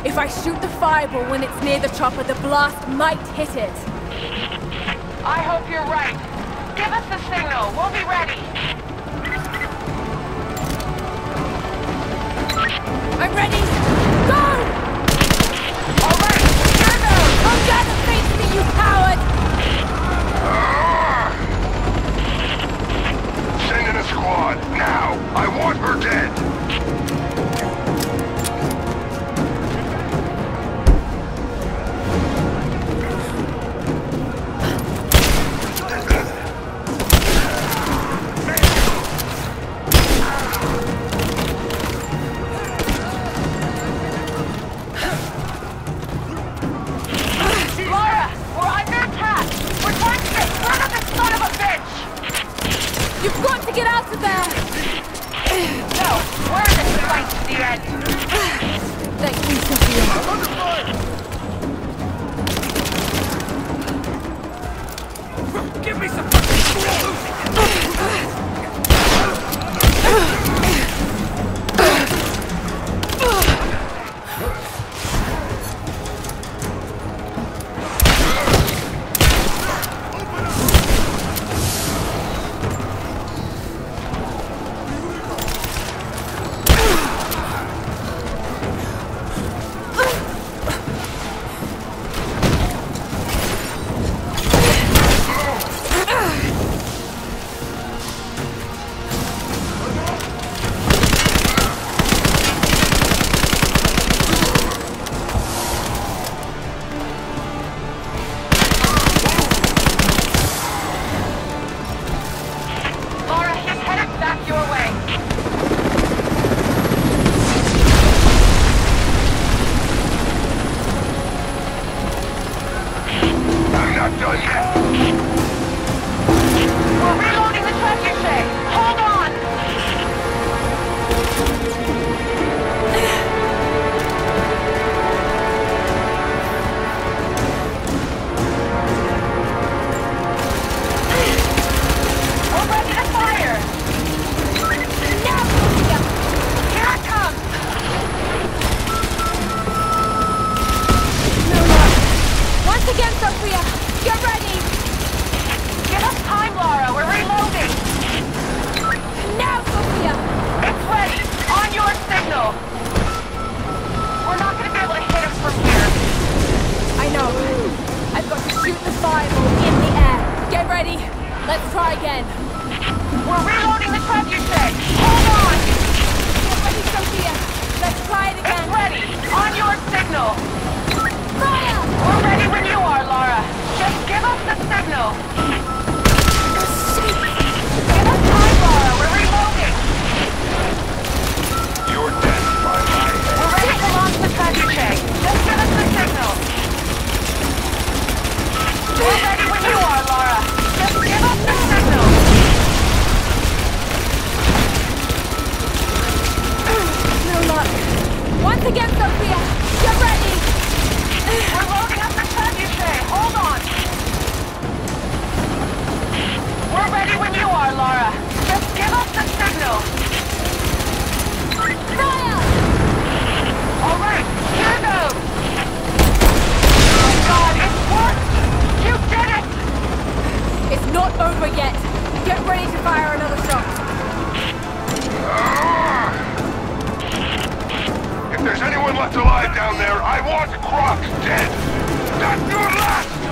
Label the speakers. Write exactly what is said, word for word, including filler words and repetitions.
Speaker 1: If I shoot the fireball when it's near the chopper, the blast might hit it.
Speaker 2: I hope you're right. Give us the signal. We'll be ready.
Speaker 1: I'm ready. Go!
Speaker 2: All right, here goes.
Speaker 1: Come down and face me, you coward!
Speaker 3: Ah! Send in a squad, now! I want her dead!
Speaker 1: You've got to get out of there!
Speaker 2: No, we're in this fight to the end.
Speaker 1: Thank you, Sophia.
Speaker 3: I'm under fire!
Speaker 4: Give me some fucking
Speaker 1: Let's try again.
Speaker 2: We're reloading the trebuchet. Hold on.
Speaker 1: Get ready, Sophia. Let's try it again.
Speaker 2: It's ready. On your signal.
Speaker 1: Fire!
Speaker 2: We're ready when you are, Lara. Just give us the signal. Give us time, Lara. We're reloading.
Speaker 3: You're dead by my hand.
Speaker 2: We're ready to launch the trebuchet. Just give us the signal. We're ready when you are, Lara. Just give us the signal.
Speaker 1: No luck. Once again, Sophia. Get ready.
Speaker 2: We're loading up the trebuchet. Hold on. We're ready when you are, Lara. Just give us the signal.
Speaker 1: Fire!
Speaker 2: All right, here goes. Oh God, it's worked. You did it.
Speaker 1: It's not over yet. Get ready to fire another shot.
Speaker 3: Ah! If there's anyone left alive down there, I want Croc dead. That's your last